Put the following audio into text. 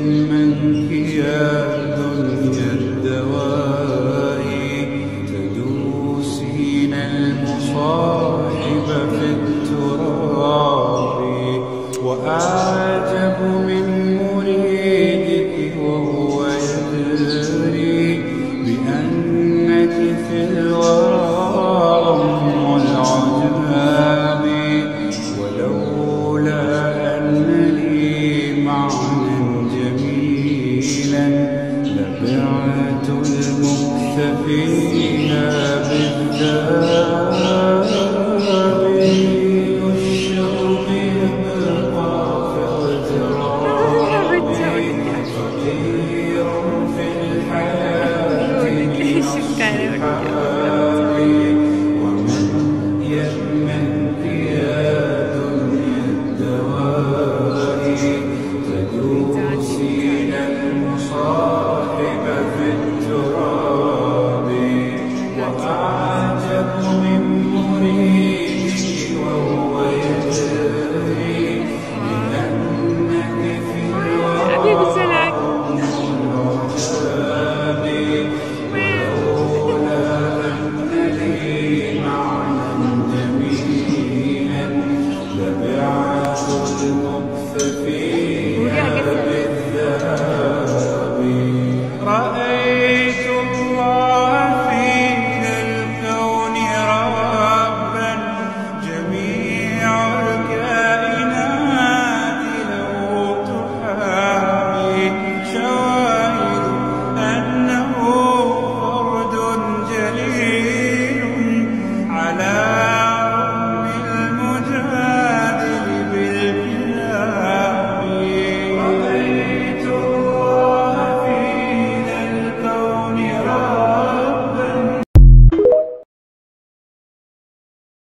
منك يا دنيا الدواء تدوسين المصاحب في التراب، وأعجب من مريدك وهو يدري بأنك في الورى أم العجاب. ولولا أن لي معنى جميلا لبعت المكتفي